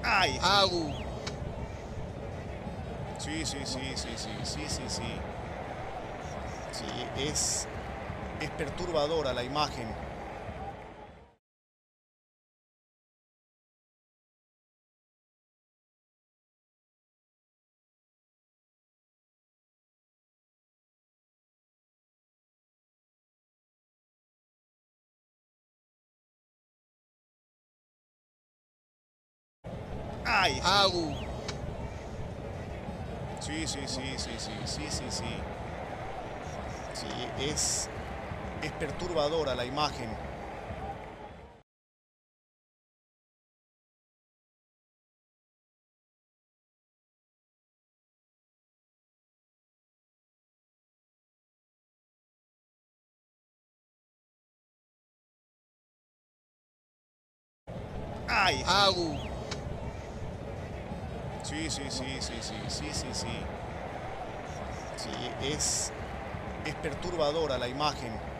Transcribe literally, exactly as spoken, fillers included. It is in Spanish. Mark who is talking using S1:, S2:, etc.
S1: Ay, sí.
S2: Agu.
S1: Sí, sí, sí, sí, sí, sí, sí, sí. Sí, es, es perturbadora la imagen. Ay, sí.
S2: Agu.
S1: Sí, sí, sí, sí, sí, sí, sí, sí. Sí, es, es perturbadora la imagen. Ay, sí.
S2: Agu.
S1: Sí, sí, sí, sí, sí, sí, sí, sí. Sí, es, es perturbadora la imagen.